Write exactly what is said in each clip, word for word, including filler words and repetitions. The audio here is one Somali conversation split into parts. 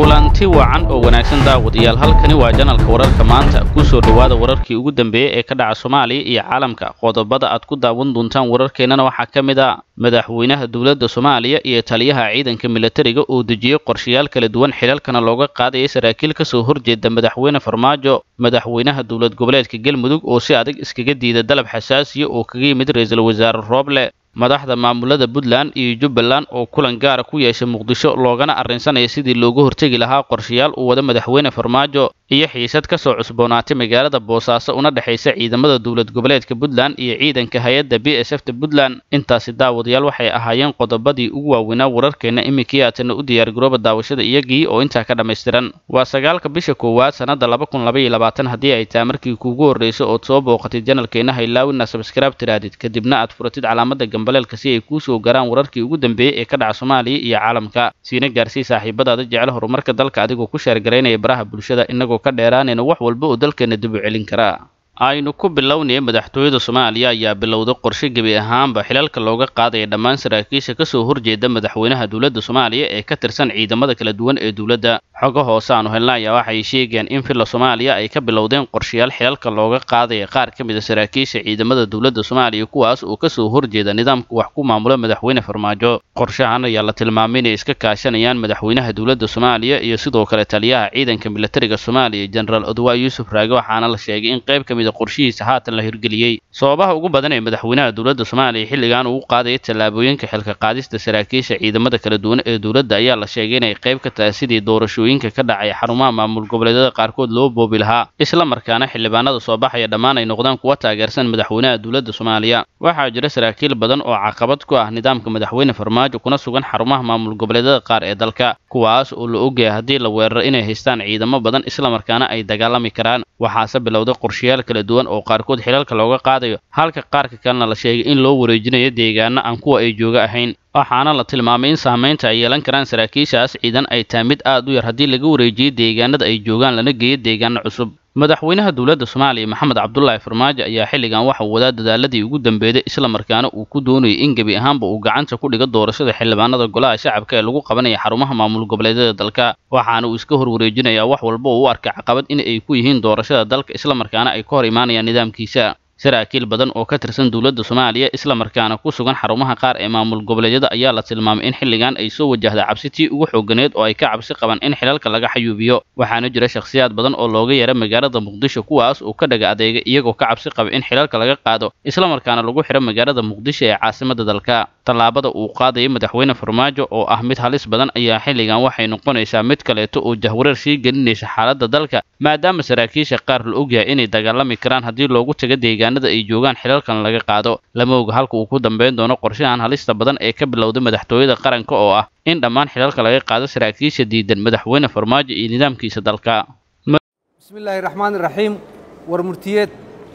kulanti wacan oo wanaagsan daawadayaal halkani waa janalka wararka maanta ku soo dhawaada wararkii ugu dambeeyay ee ka dhaca Soomaaliya iyo caalamka qodobada aad ku daawan doontaan wararkeenana waxa kamid ah madaxweynaha dawladda Soomaaliya iyo taliyaha ciidanka militariga oo dejiyay qorshayaal kala duwan xilalkana looga qaaday saraakiil ka soo horjeeda madaxweyne Farmaajo madaxweynaha dawlad goboleedka Galmudug oo si adag iskaga diiday dalab xasaasi ah oo kaga yimid ra'iisul wasaare Roble madaxda maamulada Puntland iyo Jubbaland oo kulan gaar ah ku yeeshay Muqdisho loogana arrinsanay sidii looga hortagi lahaa qorshayaal uu wada madaxweyne Farmaajo iyo xiisad ka soo cusboonaatay magaalada Boosaaso una dhaxaysa ciidamada dawlad goboleedka Puntland iyo ciidanka hay'adda B S F ta Puntland intaasi daawadayaal waxay ahaayeen qodobadii ugu waaweynaa wararkeena imikii aadna u diyaar garooba daawashada iyagii oo inta ka dhameystiran waa sagaalka bisha koowaad sanada laba kun laba iyo labaatan hadii ay tahay markii kuugu horeysay oo soo booqatay janalkeena haylaawina subscribe tiraadid kadibna aad furatid calaamada gambaleelka si ay ku soo garaan wararkii ugu dambeeyay ee ka dhaca Soomaaliya iyo caalamka siina gaarsii saaxiibadaada jecel horumarka dalka adigoo ku share gareynaya baraha bulshada inagoo ka dheeraanayna wax walba oo dalkeena dib u celin kara aynu ku bilownay madaxtooyada Soomaaliya ayaa bilowday qorshe gabi ahaanba xilalka looga qaaday dhammaan saraakiisha ka soo horjeeda madaxweynaha dawladda Soomaaliya ee ka tirsan ciidamada kala duwan ee dawladda xogo hoose aan helnay waxay sheegeen in filla Soomaaliya ay ka bilowdeen qorshayaal xilalka looga qaaday qaar ka mid ah saraakiisha ciidamada dawladda Soomaaliya kuwaas oo ka soo horjeeda nidaamka wax ku maamula madaxweyne Farmaajo qorshahan ayaa la tilmaamay inay iska kaashanayaan madaxweynaha dawladda Soomaaliya iyo sidoo kale taliyaha ciidanka militariga Soomaaliya General Odwa Yusuf Raage waxaana la sheegay in qayb ka mid ah qorshihiisa haatan la hirgeliyay sababaha ugu badan ee madaxweynaha dawladda Soomaaliya xilligan uu qaaday talaabooyinka xilka qaadista saraakiisha ciidamada kala duwan ee dawladda ayaa la sheegay inay qayb ka tahay sidii doorashooyinka ka dhacay xarumaha maamul goboleedyada qaarkood loo boobi lahaa isla markaana xildhibaanada soo baxaya dhammaan ay noqdaan kuwa taageersan madaxweynaha dawladda Soomaaliya waxaa jira saraakiil badan oo caqabad ku ah nidaamka madaxweyne Farmaajo kuna sugan xarumaha maamul goboleedyada qaar ee dalka kuwaas oo la ogayahay hadii la weeraro inay haystaan ciidamo badan isla markaana ay dagaalami karaan waxaase bilowday qorshayaal kala duwan oo qaarkood xilalka looga qaadayo halka qaarka kalena la sheegay in loo wareejinayo deegaano aan kuwa ay jooga ahayn waxaana la tilmaamay in saameynta ay yeelan karaan saraakiishaas ciidan ay tahay mid aad u yar hadii laga wareejiyo deegaanada ay joogaan lana geeyo deegaano cusub madaxweynaha dawladda Soomaaliya Maxamed Cabdullaahi Farmaajo ayaa xilligan waxa uu wadaa dadaaladii ugu dambeeyay isla markaana uu ku doonayay in gabi ahaanba uu gacanta ku dhigo doorashada xildhibaanada golaha shacabka ee lagu qabanayo xarumaha maamul goboleedyada dalka waxaana uu iska horwareejinayaa wax walba oo u arkay caqabad in ay ku yihiin doorashada dalka isla markaana ay ka hor imaanayaan nidaamkiisa saraakiil badan oo ka tirsan dawladda Soomaaliya isla markaana ku sugan xarumaha qaar ee maamul goboleedyada ayaa la tilmaamay in xilligan ay soo wajahday cabsitii ugu xooganeed oo ay ka cabsi qabaan in xilalka laga xayuubiyo waxaana jira shakhsiyaad badan oo looga yeeray magaalada Muqdisho kuwaas oo ka dhaga adeega iyagoo ka cabsi qaba in xilalka laga qaado isla markaana lagu xiro magaalada Muqdisho ee caasimadda dalka talaabada uu qaaday madaxweyne Farmaajo oo ah mid halis badan ayaa xilligan waxay noqonaysaa mid kaleeto oo jahwareer sii gelinaysa xaaladda dalka maadaama saraakiisha qaar la ogyahay inay dagaalami karaan hadii loogu tago deegaanada ay joogaan xilalkan laga qaado lama oga halka uu ku dambeyn doono qorshahan halista badan ee ka bilowday madaxtooyada qaranka oo ah in dhammaan xilalka laga qaado saraakiisha diidan madaxweyne Farmaajo iyo nidaamkiisa dalka bismillaahir rahmaanir rahiim war murtiyeed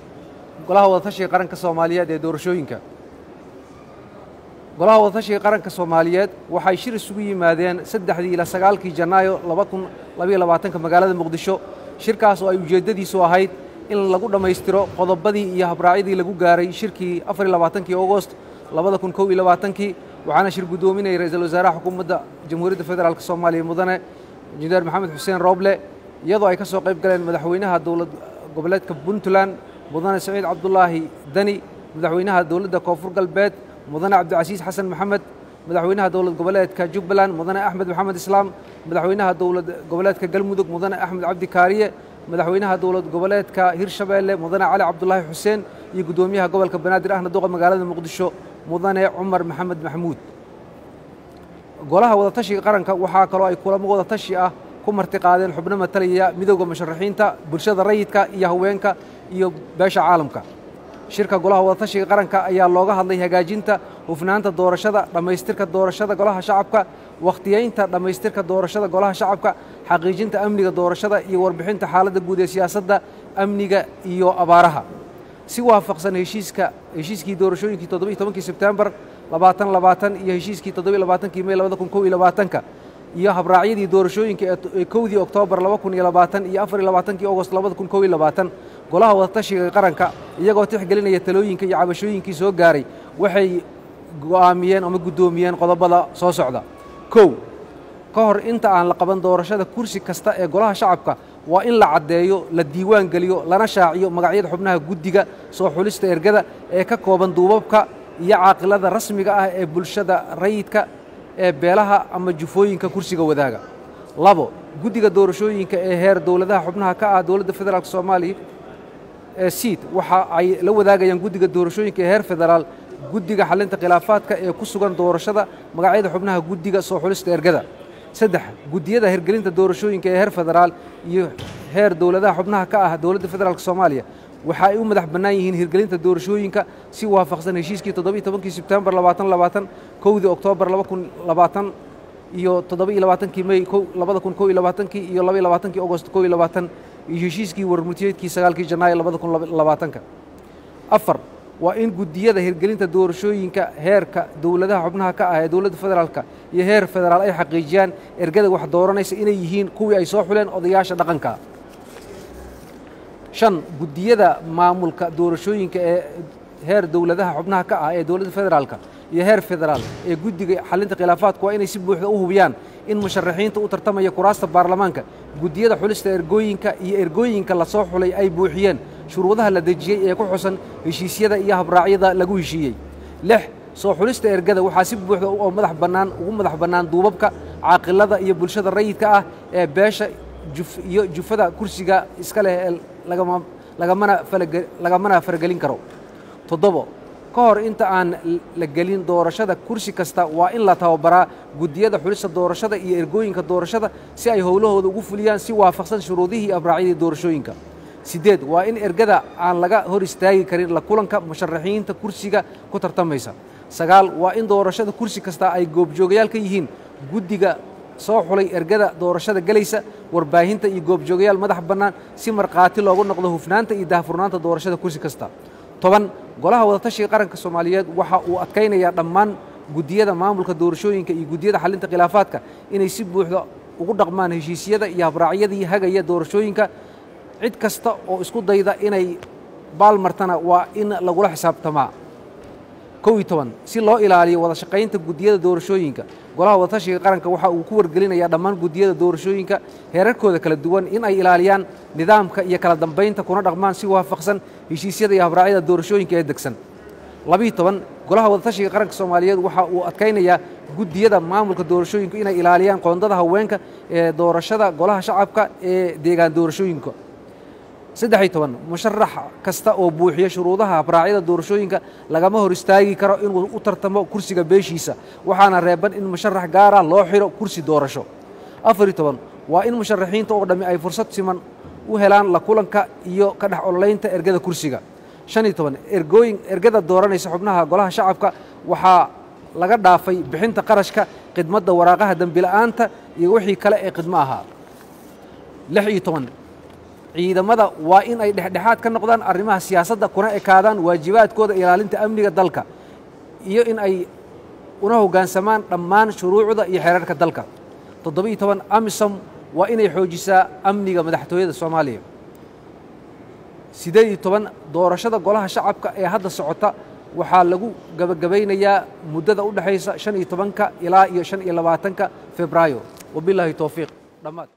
golaha wada tashiga qaranka Soomaaliyeed ee doorashooyinka golaha wada tashiga qaranka Soomaaliyeed waxay shir isugu yimaadeen saddexdii ilaa sagaalkii Janaayo laba kun laba iyo labaatan ka magaalada Muqdisho shirkaas oo ay ujeedadiisu ahayd in lagu dhameystiro qodobadii iyo habraacidii lagu gaaray shirkii afar iyo labaatankii August laba kun kow iyo labaatan waxaana shir gudoominay ra'iisul wasaaraha xukuumadda Jamhuuriyadda Federaalka Soomaaliya mudane Injineer Maxamed Xuseen Roble iyadoo ay ka soo qayb galeen madaxweynaha dawlad goboleedka Puntland mudane Saciid Cabdullaahi Dani madaxweynaha dawladda Koonfur Galbeed mudane Cabdicasiis Xasan Maxamed madaxweynaha dawlad goboleedka Jubbaland mudane Axmed Maxamed Islaam madaxweynaha dawlad goboleedka Galmudug mudane Axmed Cabdi Kaariye madaxweynaha dawlad goboleedka Hirshabeelle mudane Cali Cabdullaahi Xuseen iyo gudoomiyaha gobolka Banaadir ahna duqa magaalada Muqdisho mudane Cumar Maxamed Maxamuud golaha wada tashiga qaranka waxa kale oo ay kulamo wada tashi ah ku marti qaadeen xubno matalaya midowga musharaxiinta bulshada rayidka iyo haweenka iyo beesha caalamka shirka golaha wada tashiga qaranka ayaa looga hadlay hagaajinta hufnaanta doorashada dhameystirka doorashada golaha shacabka waqtiyeynta dhameystirka doorashada golaha shacabka xaqiijinta amniga doorashada iyo warbixinta xaaladda guud ee siyaasadda amniga iyo abaaraha si waafaqsan heshiiska heshiiskii doorashooyinkii toddoba iyo tobankii Sebtembar labaatan labaatan iyo heshiiskii toddoba iyo labaatankii May laba kun kow iyo labaatan iyo habraacyadii doorashooyinka ee kowdii Oktoobar laba kun iyo labaatan iyo afar iyo labaatankii August laba kun kow iyo labaatan golaha wada tashiga qaranka iyagoo tixgelinaya talooyinka iyo cabashooyinkii soo gaaray waxay go'aamiyeen ama gudoomiyeen qodobada soo socda kow ka hor inta aan la qaban doorashada kursi kasta ee golaha shacabka waa in la caddeeyo la diiwaan geliyo lana shaaciyo magacyada xubnaha guddiga soo xulista ergada ee ka kooban duubabka iyo caaqilada rasmiga ah ee bulshada rayidka ee beelaha ama jufooyinka kursiga wadaaga labo guddiga doorashooyinka ee heer dowladaha xubnaha ka ah dowladda federaalka soomaaliya ee siid waxa ay la wadaagayaan guddiga doorashooyinka ee heer federaal guddiga xalinta khilaafaadka ee ku sugan doorashada magacyada xubnaha guddiga soo xulista ergada saddex guddiyada hirgelinta doorashooyinka ee heer federaal iyo heer dowladaha xubnaha ka ah dowladda federaalka soomaaliya waxa ay u madax bannaan yihiin hirgelinta doorashooyinka si waafaqsan heshiiskii toddoba iyo tobankii sebtembar labaatan labaatan kowdii oktoobar laba kun labaatan iyo toddoba iyo labaatankii may labada kun kow iyo labaatankii iyo laba iyo labaatankii ogost kow iyo labaatan iyo heshiiskii warmurtiyeedkii sagaalkii janaayo labada kun labaatanka afar waa in guddiyada hirgelinta doorashooyinka heerka dowladaha xubnaha ka ah ee dowladda federaalka iyo heer federaal ay xaqiijiyaan ergada wax dooranaysa inay yihiin kuwii ay soo xuleen odayaasha dhaqanka shan guddiyada maamulka doorashooyinka ee heer dowladaha xubnaha ka ah ee dowladda federaalka iyo heer federaal ee guddiga xalinta khilaafaadku waa inay si buuxda u hubiyaan in musharaxiinta u tartamaya kuraasta baarlamaanka guddiyada xulista ergooyinka iyo ergooyinka la soo xulay ay buuxiyeen shuruudaha la dejiyey ee ku xusan heshiisyada iyo habraacyada lagu heshiiyey lix soo xulista ergada waxaa si buuxda oo madax bannaan ugu madax bannaan duubabka caaqilada iyo bulshada rayidka ah ee beesha iyo jufada kursiga iska leh ee lagamana faragelin karo toddobo ka hor inta aan la gelin doorashada kursi kasta waa in la tababaraa guddiyada xulista doorashada iyo ergooyinka doorashada si ay howlahooda ugu fuliyaan si waafaqsan shuruudihii abraacyadii doorashooyinka siddeed waa in ergada aan laga hor istaagi karin la kulanka musharaxiinta kursiga ku tartamaysa sagaal waa in doorashada kursi kasta ay goobjoogayaal ka yihiin guddiga soo xulay ergada doorashada gelaysa warbaahinta iyo goobjoogayaal madax bannaan si markhaati loogu noqdo hufnaanta iyo daahfurnaanta doorashada kursi kasta toban golaha wadatashiga qaranka soomaaliyeed waxa uu adkaynayaa dhammaan guddiyada maamulka doorashooyinka iyo guddiyada xalinta khilaafaadka inay si buuxda ugu dhaqmaan heshiisyada iyo habraacyadii hagaya doorashooyinka cid kasta oo isku dayda inay baalmartana waa in lagula xisaabtamaa kow iyo toban si loo ilaaliyo wada shaqaynta guddiyada doorashooyinka golaha wadatashiga qaranka waxa uu ku wargelinayaa dhammaan guddiyada doorashooyinka heerarkooda kala duwan in ay ilaaliyaan nidaamka iyo kala dambaynta kuna dhaqmaan si waafaqsan heshiisyada iyo habraacyada doorashooyinka ee degsan labiyo toban golaha wadatashiga qaranka soomaaliyeed waxa uu adkaynayaa guddiyada maamulka doorashooyinka inay ilaaliyaan qoondada haweenka ee doorashada golaha shacabka ee deegaan doorashooyinka saddex iyo toban musharax kasta oo buuxiya shuruudaha habraacyada doorashooyinka lagama hor istaagi karo inuu u tartamo kursiga beeshiisa waxaana reeban in musharax gaara loo xiro kursi doorasho afar iyo toban waa in musharaxiinta oo dhammi ay fursad siman u helaan la kulanka iyo ka dhex ololaynta ergada kursiga shan iyo toban ergooyin ergada dooranaysa xubnaha golaha shacabka waxaa laga dhaafay bixinta qarashka khidmadda waraaqaha dembila'aanta iyo wixii kale ee khidmo ahaa lix iyo toban ciidamada waa in ay dhexdhexaad ka noqdaan arrimaha siyaasadda kuna ekaadaan waajibaadkooda ilaalinta amniga dalka iyo in ay una hoggaansamaan dhammaan shuruucda iyo xeerarka dalka toddoba iyo toban amisom waa inay xoojisaa amniga madaxtooyada soomaaliya siddeed iyo toban doorashada golaha shacabka ee hadda socota waxaa lagu gabagabaynayaa muddada u dhexaysa shan iyo tobanka ilaa iyo shan iyo labaatanka febraayo wabilaahi towfiiq dhammaad